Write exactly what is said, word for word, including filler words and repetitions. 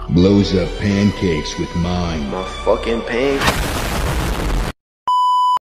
Blows up pancakes with mine. My fucking pain.